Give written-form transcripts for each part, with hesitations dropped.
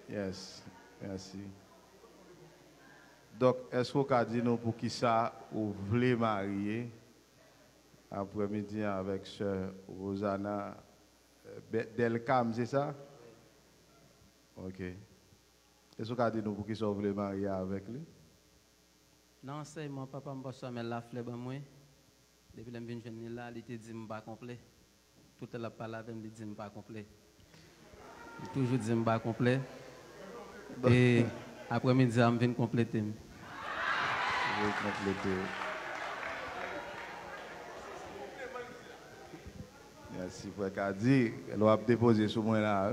Yes, merci. Donc, est-ce qu'on peut dire nous pour qui ça, vous voulez marier après-midi avec Sœur Rosanna Delcam, c'est ça? Ok. Est-ce qu'on peut dire nous pour qui ça, vous voulez marier avec lui? Non, c'est mon papa m'a pas mais la fleur moi. Depuis que je suis venu là, il était dit pas complet. Tout le parle avec lui dit pas complet. Il toujours dit pas complet. Et après-midi, je viens compléter. Je vais compléter. Merci, frère Kadi. Elle va déposer sur moi là.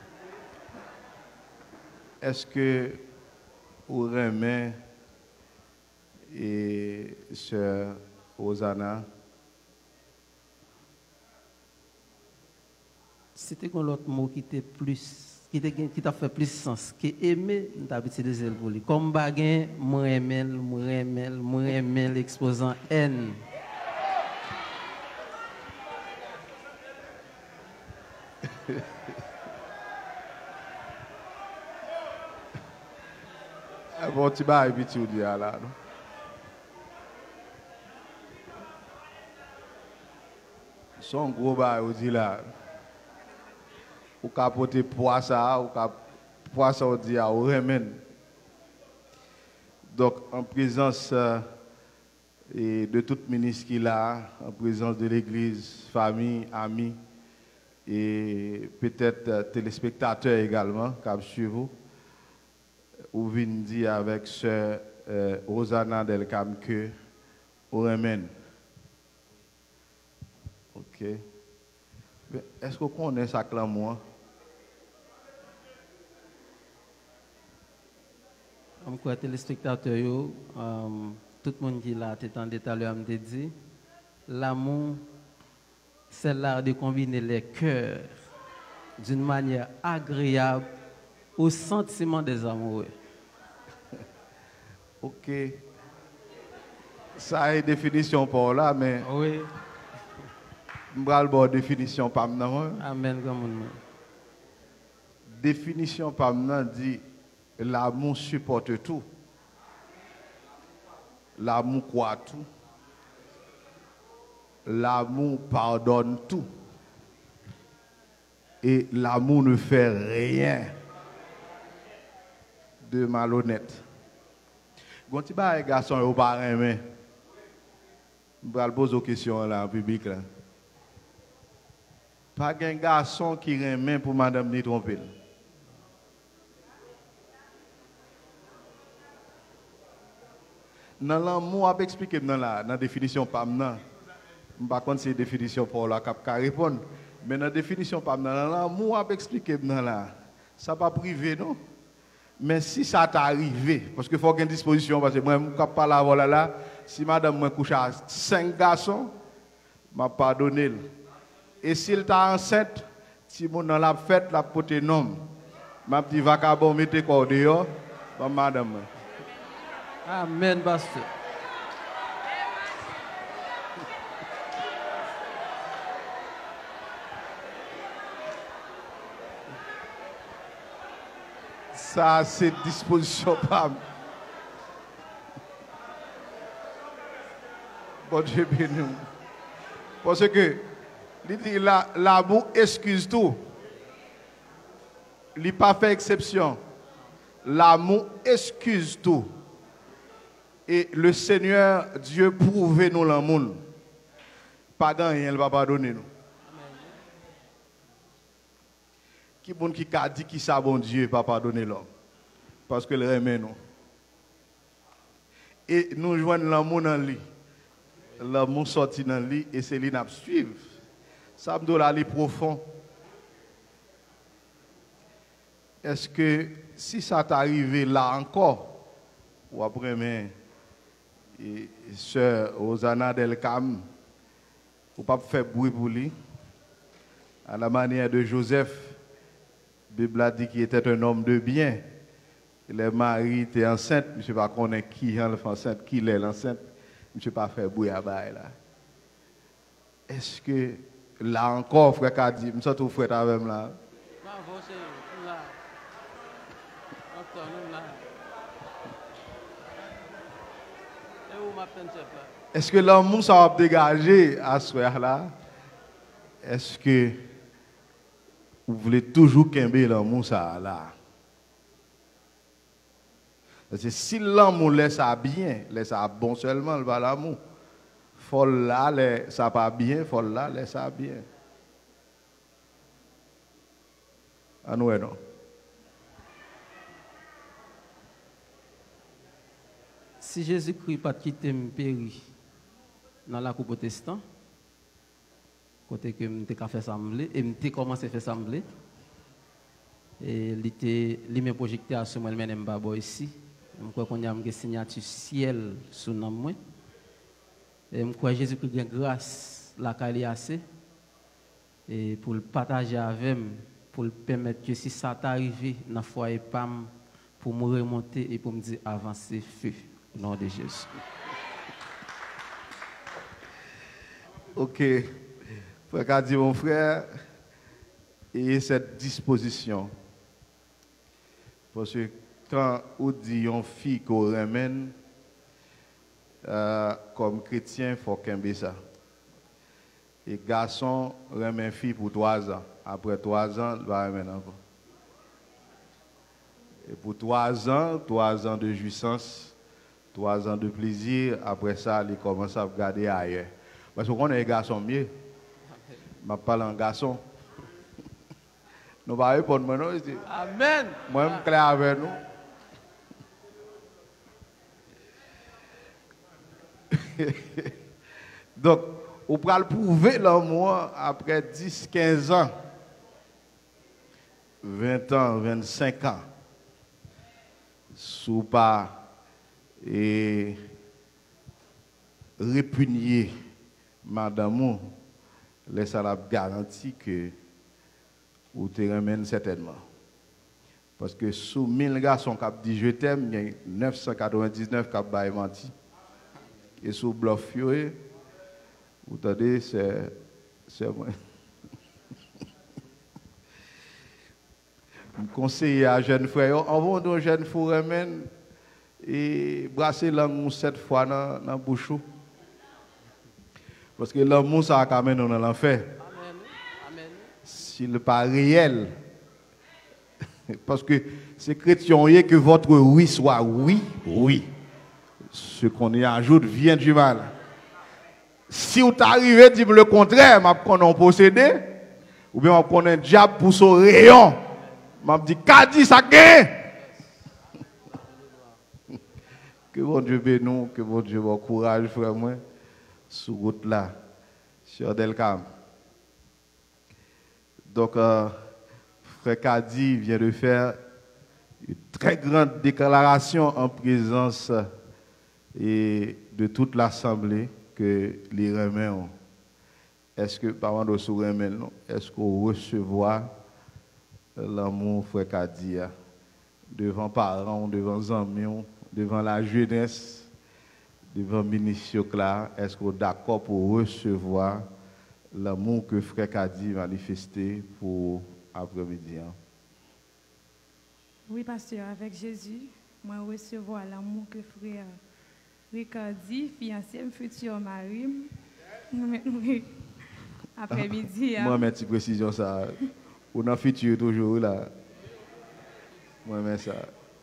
Est-ce que vous remet et Sœur Rosanna? C'était un autre mot qui était plus, qui t'a fait plus sens, qui aimer, t'as utilisé pour lui. Comme baguette, moi aimer l'exposant N. Bon, tu vas habituer là, non? Son gros bail, on dit là. Ou capoter poids ça, ou poids ça, on dit à ou remède. Donc, en présence et de tout ministre qui est là, en présence de l'Église, famille, amis, et peut-être téléspectateurs également, qui suivent vous, ou venez dire avec Sœur Rosanna Delcam que vous remède. Ok. Est-ce qu'on connaît ça clairement? Comme quoi, téléspectateurs, tout le monde qui l'a entendu tout à l'heure me dit, l'amour, c'est l'art de combiner les cœurs d'une manière agréable au sentiment des amoureux. Ok. Ça est définition pour là, mais. Oui. Je vais la définition par maintenant. Amen, comme Définition par maintenant dit l'amour supporte tout. L'amour croit tout. L'amour pardonne tout. Et l'amour ne fait rien de malhonnête. Quand tu vas un garçon au parrain, je vais poser une question là en public. Là. Pas un garçon qui remet pour madame ni tromper. Dans l'amour, je vais expliquer dans la définition pas maintenant. Je ne sais pas si c'est définition pour la cap répondre. Mais dans la définition pas maintenant, dans l'amour, je vais expliquer dans la. Ça pas privé, non? Mais si ça t'arrive, parce qu'il faut qu'il y ait une disposition, parce que moi, je ne peux pas la voir là, si madame me couche à 5 garçons, je vais pardonner. Et s'il t'a enceinte, si mon dans la fête, la pote nom, ma petite vacabon, mettez quoi dehors, madame. Amen, pasteur. Ça, c'est disposition pas. Bon Dieu béni. Parce que l'amour excuse tout. Il n'a pas fait exception. L'amour excuse tout. Et le Seigneur Dieu prouve nous l'amour. Pas gagné, il ne va pas donner nous. Qui bon qui a dit qui ça bon Dieu pas pardonner l'homme parce que le remet nous et nous joignons l'amour dans lui, l'amour sorti dans lui et c'est lui n'a suivre ça me donne aller profond. Est-ce que si ça t'arrive là encore ou après mais Sœur Rosanna Delcam ou pas faire bruit pour lui à la manière de Joseph? La Bible a dit qu'il était un homme de bien. Le mari était enceinte. Je ne sais pas qui est l'enceinte, qui est l'enceinte. Je ne sais pas faire bouillir là. Est-ce que là encore, frère Kadi, je suis tout frère avec là? pasteur, nous là. Et où m'appelle chef là? Est-ce que l'amour ça va dégager à ce soir-là? Est-ce que vous voulez toujours qu'aimer l'amour ça là? Parce que si l'amour laisse ça bien, laisse ça bon seulement, le va l'amour. Folle là, ça pas bien, folle là, laisse ça bien. Ah non, non. Si Jésus-Christ pas quitté me péri dans la coupe protestant, côté que m'était fait sembler et m'était commencé à faire sembler et il m'a projecté à ce moi même pas ici. Je crois qu'on a une signature ciel sous nom moi. Et je crois Jésus-Christ a grâce la qualité assez et pour le partager avec moi, pour le permettre que si ça t'arrive dans foyer pam pour me remonter et pour me dire avancer feu au nom de Jésus. OK. Frère Kadi, mon frère, et cette disposition. Parce que quand on dit une fille qu'on ramène, comme chrétien, il faut qu'aimer ça. Et garçon ramène fille pour 3 ans. Après 3 ans, il va ramener encore. Et pour 3 ans, 3 ans de jouissance, 3 ans de plaisir, après ça, il commence à regarder ailleurs. Parce qu'on est un garçon mieux. Je parle en garçon. Nous ne pouvons pas répondre. Amen. Moi, je suis clair avec nous. Donc, on peut le prouver l'amour après 10, 15 ans, 20 ans, 25 ans. Sous pas et répugner madame, laisse la garantie que vous te ramène certainement. Parce que sous 1000 garçons qui dit je t'aime, il y a 999 qui ont menti. Et sous bluff, vous entendez, c'est moi. Je conseille à jeunes frères, avant de jeunes frères et brasser l'amour 7 fois dans la bouche. Parce que l'amour, ça a quand même dans l'enfer. Amen. S'il n'est pas réel. Parce que c'est chrétien que votre oui soit oui, oui. Ce qu'on y ajoute vient du mal. Si vous arrivez à dire le contraire, je vais posséder, ou bien je vais un diable pour son rayon. Je dis, qu'a dit ça gagne? Que bon Dieu bénisse, que bon Dieu vous courage, frère, moi, sur route là, sur Delcam. Donc, frère Kadi vient de faire une très grande déclaration en présence de toute l'Assemblée que les remet. Est-ce que, par exemple, sous remet, est-ce qu'on recevra l'amour, frère Kadi, devant parents, devant amis, devant la jeunesse, devant le ministre là, est-ce qu'on est d'accord pour recevoir l'amour que frère Kadi manifesté pour après-midi? Oui, pasteur, avec Jésus, moi recevoir l'amour que frère Ricardi, fiancé, futur mari, après-midi. Moi, je mets précision ça. On a futur toujours là. Moi, je mets ça.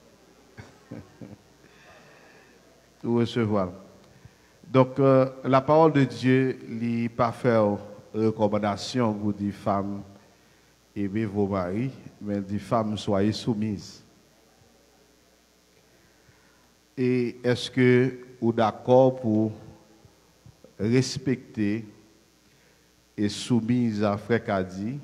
Tout recevoir. Donc, la parole de Dieu n'est pas faire recommandation pour des femmes aimez vos maris, mais des femmes soyez soumises. Et est-ce que vous êtes d'accord pour respecter et soumise à frère Kadi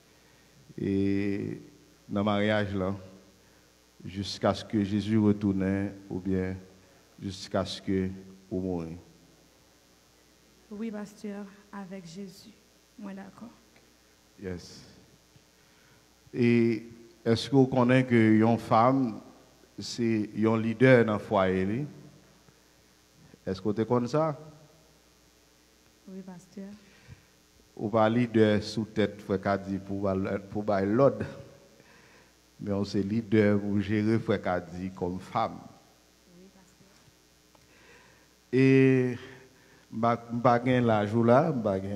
et dans le mariage là, jusqu'à ce que Jésus retourne ou bien jusqu'à ce que vous mourrez? Oui, pasteur, avec Jésus. Moi, d'accord. Yes. Et est-ce que vous connaissez qu'une femme, c'est un leader dans le foyer? Est-ce que vous connaissez ça? Oui, pasteur. Ou pas leader sous tête, frère Kadi, pour l'ordre. mais on est leader pour gérer Frère Kadi comme femme. Et je n'ai pas l'âge là,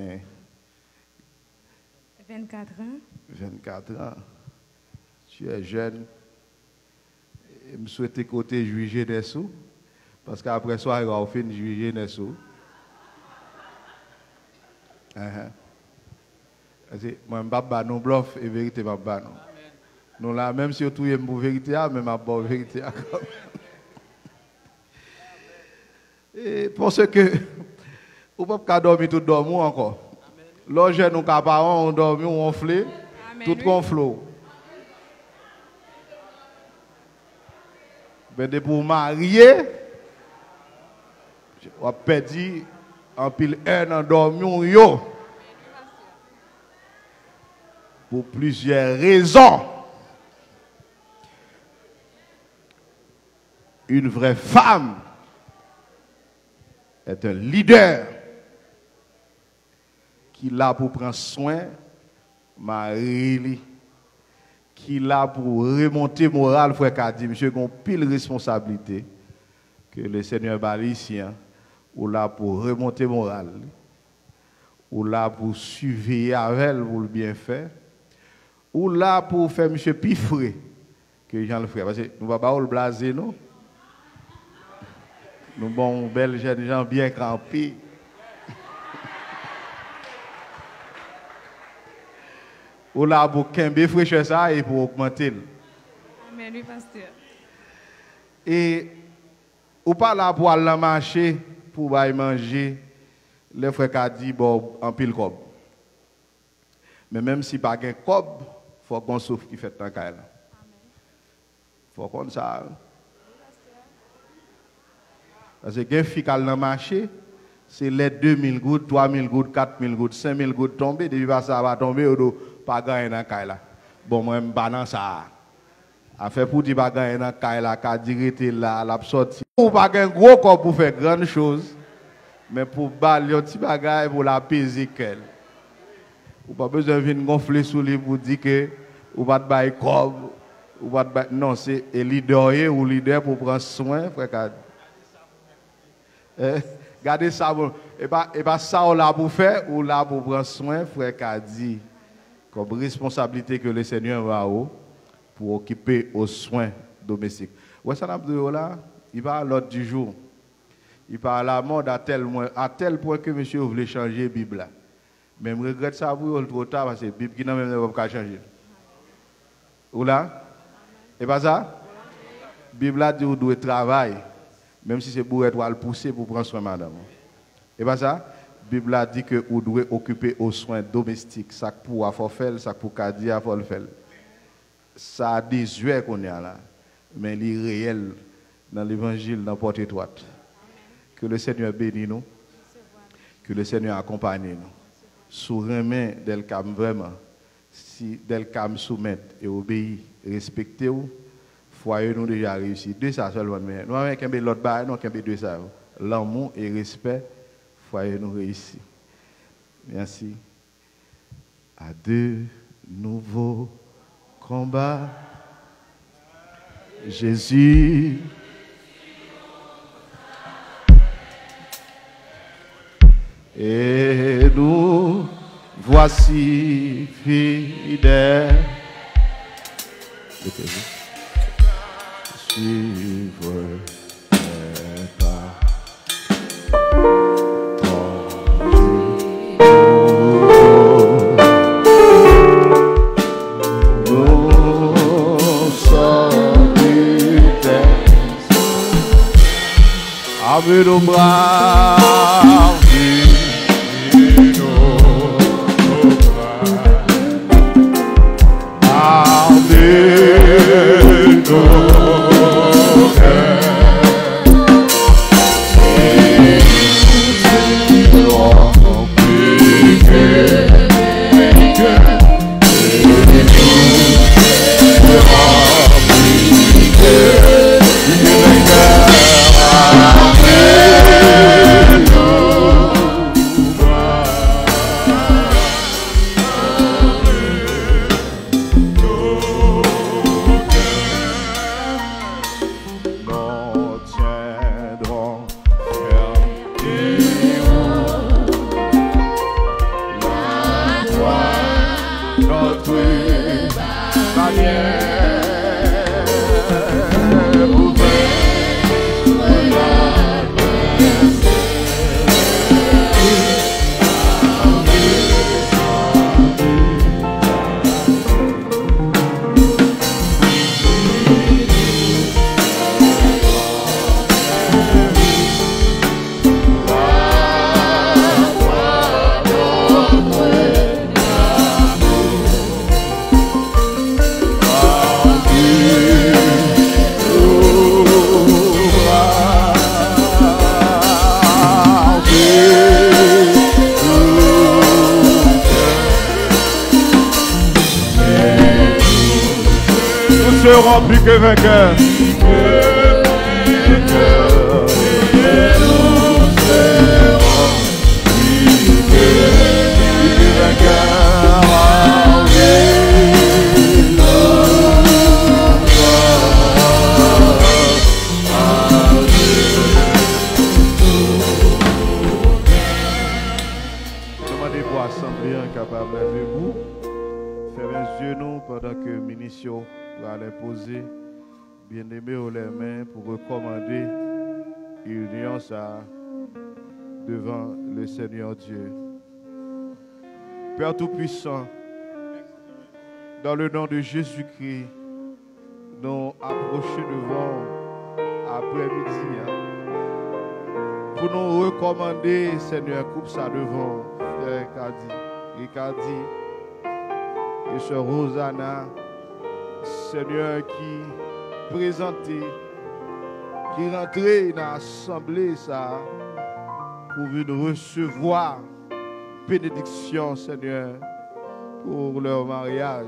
24 ans. 24 ans. Tu es jeune. Je souhaite côté juger des sous. Parce qu'après ça, il va faire juger des sous. Moi, je ne vais pas nous bluff et vérité, je ne vais pas nous. Là, même si vous êtes pour vérité, même à la vérité. Et parce que vous ne pouvez pas dormir tout dormir encore. Lorsque nous parents on dormi, on flé, tout conflot. Mais pour marier, on a perdu en pile en dormi yo. Pour plusieurs raisons. Une vraie femme est un leader qui est là pour prendre soin Marie, qui est là pour remonter moral, frère Kadi, monsieur, qu'on pile responsabilité que le Seigneur Balicien ou là pour remonter moral, ou là pour surveiller avec elle pour le bien faire, ou là pour faire monsieur Pifré que Jean le frère, parce que nous ne va pas le blaser, non? Nous sommes belles jeunes gens bien campés. Ou là pour qu'un fraîcheur ça et pour augmenter. Amen, oui, pasteur. Et ou pas là pour aller marcher, pour aller manger, les frères Kadi bon en pile cob. Mais même si pas un cob, il faut qu'on souffre qui fait tant qu'à elle. Il faut qu'on ça. Parce que les filles qui ont marché, c'est les 2000 gouttes, 3000 gouttes, 4000 gouttes, 5000 gouttes tombées, depuis que ça va tomber, on ne pas gagner dans la. Bon, moi, je ne pas ça. Affaire pour dire que gagner dans la, qu'à dire là, la sortie. Ou pas un gros corps pour faire grandes choses, mais pour balayer un petit bagage pour la peser qu'elle. Ou pas besoin de venir gonfler sous lui pour dire que ou pas de bail corps, ou pas de non, c'est leader ou leader pour prendre soin, frère Kadi. Gardez ça, et pas ça on l'a pour faire ou là pour prendre soin, frère Kadi, comme responsabilité que le Seigneur va pour occuper aux soins domestiques. Ouais, ça n'a pas là, il va à l'ordre du jour. Il parle à la mode à tel point que monsieur voulait changer la Bible. Mais je regrette ça pour trop tard parce que la Bible qui n'a même pas changé. Ou là? Et pas ça? La Bible a dit que vous devez travailler. Même si c'est pour être poussé pour prendre soin de madame. Et pas ça? La Bible a dit que vous devez occuper aux soins domestiques. Ça pour faire, ça pour Kadi à faire. Ça a des yeux qu'on est là. Mais il est réel dans l'évangile, dans porte étroite. Que le Seigneur bénisse nous. Que le Seigneur accompagne nous. Sous main d'Elkam vraiment. Si d'Elkam soumettre et obéir, respecter vous. Foyer nous déjà réussi. Deux ça seulement. Mais nous avons qu'un l'autre bail, nous avons deux ça. L'amour et respect, foyer nous réussi. Merci. À de nouveaux combats. Jésus. Et nous voici fidèles. Suivre les pas. Nous sommes fidèles. Avec nos bras. serons plus que vainqueurs. Demandez pour assembler incapable debout. Fermez les yeux nous pendant que munitions pour aller poser. Bien-aimés aux les mains pour recommander union ça devant le Seigneur Dieu. Père Tout-Puissant, dans le nom de Jésus-Christ, nous approchons devant après-midi pour nous recommander, Seigneur, coupe ça devant Frère Ricardi et Sœur Rosanna, Seigneur, qui présentait, qui rentrait dans l'assemblée ça pour venir recevoir bénédiction, Seigneur, pour leur mariage.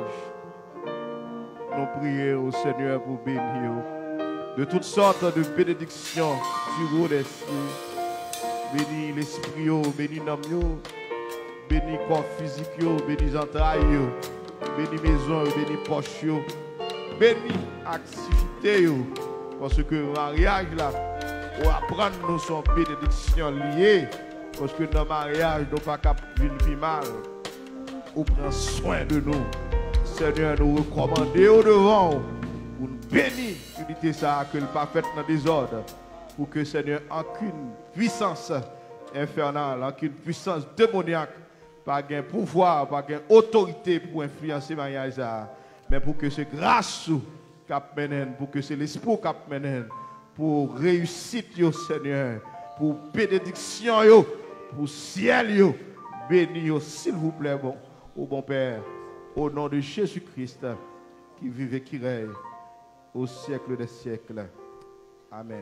Nous prions au Seigneur pour bénir de toutes sortes de bénédictions du haut des cieux. Bénis l'esprit, bénis l'âme, bénis le corps physique, bénis les entrailles, bénis maison, bénis poche, bénis l'activité. Parce que le mariage là, on apprendre nous son bénédiction liée. Parce que dans le mariage, nous ne sommes pas vivre mal. On prend soin de nous. Seigneur, nous recommandons au devant pour nous bénir l'unité ça que le pas fait dans le désordre. Pour que Seigneur, aucune puissance infernale, aucune puissance démoniaque, pas de pouvoir, pas de autorité pour influencer le mariage, mais pour que c'est grâce qui mène, pour que c'est l'esprit qui mène, pour réussite, Seigneur, pour bénédiction, pour ciel, béni, s'il vous plaît, bon, au bon Père, au nom de Jésus-Christ, qui vive et qui règne au siècle des siècles. Amen.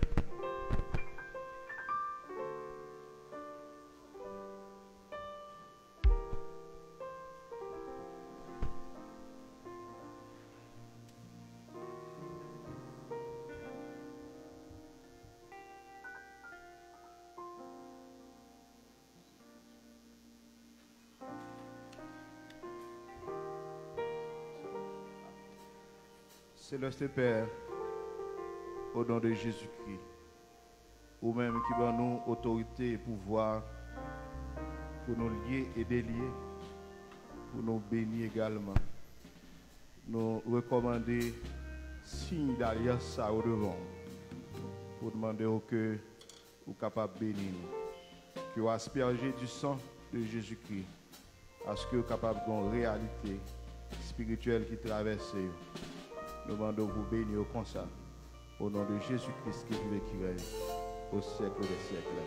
Céleste Père, au nom de Jésus-Christ, ou même qui donne nous autorité et pouvoir pour nous lier et délier, pour nous bénir également. Nous recommander signe d'alliance à au devant, pour demander que vous capable de bénir, que vous aspergez du sang de Jésus-Christ, à ce que vous capable de réalité spirituelle qui traverse. Nous demandons vous bénir comme ça, au nom de Jésus-Christ qui vive et qui règne au siècle des siècles.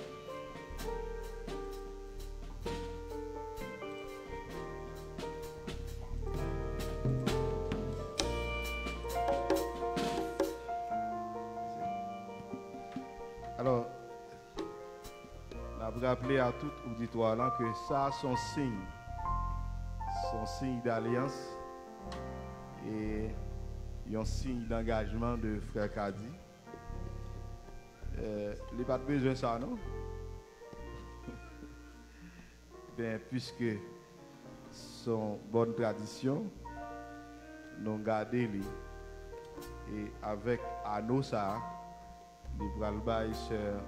Alors, on a rappelé à tout auditoire là que ça, son signe d'alliance et un signe d'engagement de Frère Kadi. Il n'y a pas de besoin de ça, non? Bien, puisque son bonne tradition, nous gardons et avec Anno ça, les Bralbaï sœur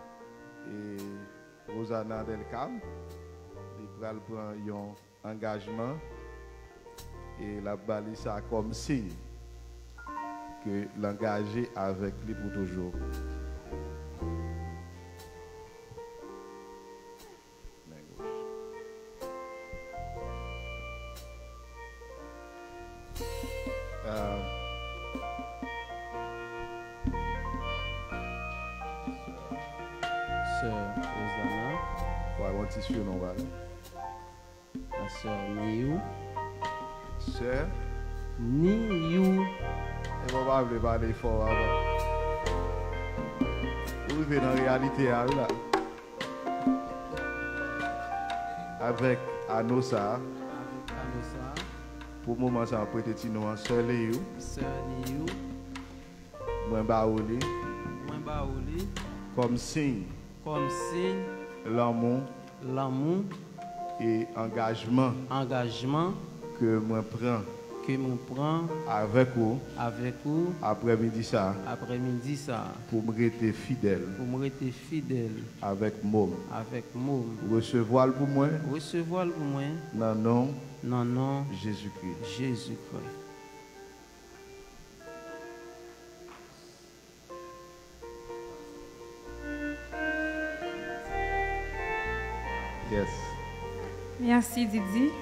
et Rosanna Delcam, les Bral prend un engagement et la balise ça comme signe que l'engager avec lui pour toujours. Sœur Rosanna. Ouais, on tissu non va. La sœur Niou. Sœur Niou. et on va parler fort avant. Vous vivez dans la réalité là. Avec Anosa Avec Anosa. Pour le moment, ça va prêter nous en sœur Léo. Sœur Léo. Moi, baouli. Moi, baouli. Comme signe. Comme signe. L'amour. L'amour. Et engagement. Engagement. Que moi prends. Que moi prends. Avec vous. Avec vous. Après-midi ça. Après-midi ça. Pour me rester fidèle. Pour me rester fidèle. Avec moi. Avec moi. Recevoir pour moi. Recevoir pour moi. Non, non. Non, non. Jésus-Christ. Jésus-Christ. Yes. Merci Didi.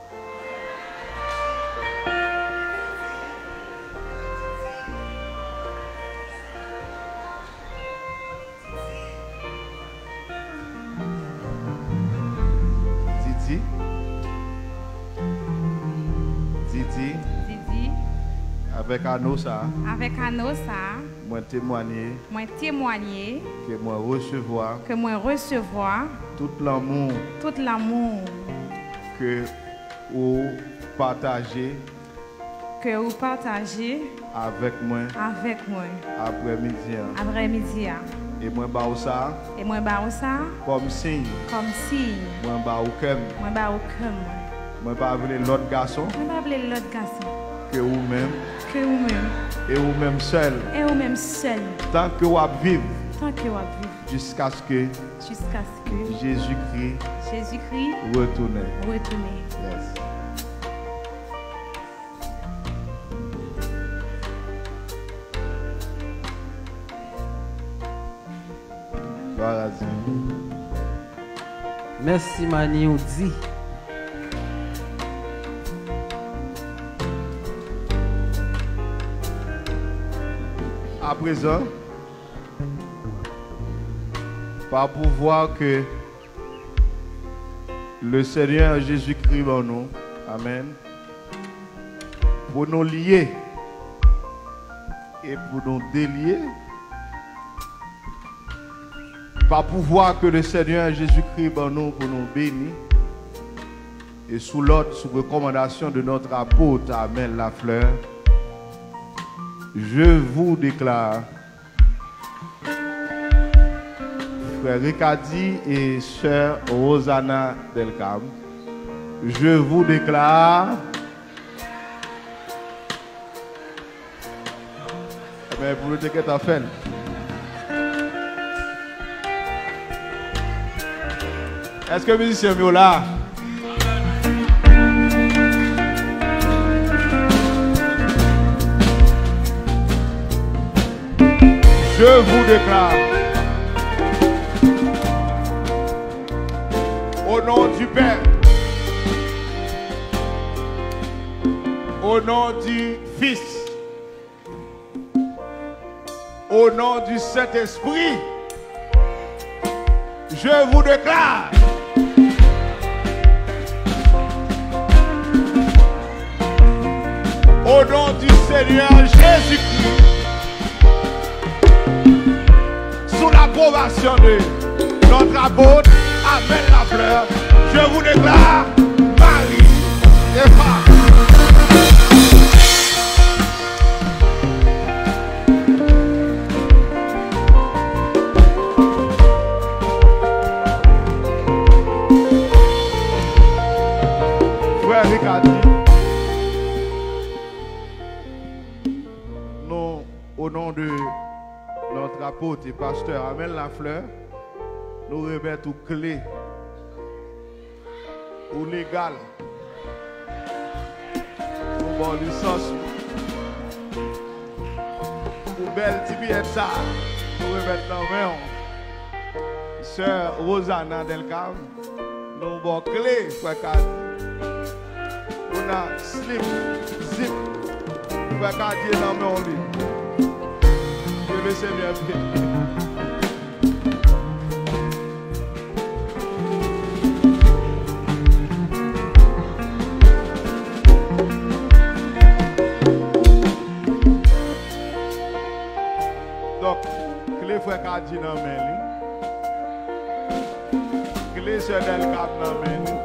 Didi. Avec anneau ça. Avec anneau ça. Moi témoigner. Moi témoigner. Que moi recevoir. Que moi recevoir. Tout l'amour. Tout l'amour. Que vous partagez. Que vous partagez. Avec moi. Avec moi. Après-midi. Après-midi. Et moi bah ça. Et moi bah ça. Comme signe. Comme signe. Moi bah au cœur. Moi bah au cœur. Moi pas appeler l'autre garçon. Moi pas appeler l'autre garçon. Que vous-même. Que vous-même. Et vous-même seul. Et vous-même seul. Tant que vous vivez. Tant que vous vivez. Jusqu'à ce que. Jusqu'à ce que. Jésus-Christ. Retourne. Yes. Voilà. Merci Mani Oudi. À présent, par pouvoir que le Seigneur Jésus-Christ en nous, amen, pour nous lier et pour nous délier, par pouvoir que le Seigneur Jésus-Christ en nous pour nous bénir, et sous l'ordre, sous recommandation de notre apôtre, amen, Lafleur, je vous déclare, frère Ricardi et sœur Rosanna Delcam, je vous déclare, mais pour le décret à faire, est-ce que musicien est là? Je vous déclare, au nom du Père, au nom du Fils, au nom du Saint-Esprit, je vous déclare, au nom du Seigneur Jésus-Christ, sous l'approbation de notre apôtre, amen, Lafleur, je vous déclare mari et femme. Frère Ricardi, nous, au nom de notre apôtre et pasteur Amen Lafleur, nous remettons aux clés ou légal pour bon licence pour belle tibiette ça nous remettons dans main sœur Rosanna Delcam nous bon clé frère Kadi on a slip zip frère Kadi dans main lui que le Seigneur bénisse. Donc, clé frère Kadi dans main lui. Clé sœur Delcam dans main lui.